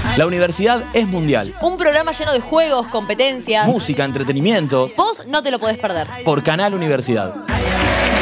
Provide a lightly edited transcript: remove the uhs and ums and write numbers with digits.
La universidad es mundial. Un programa lleno de juegos, competencias, Música, entretenimiento. Vos no te lo podés perder. Por Canal Universidad.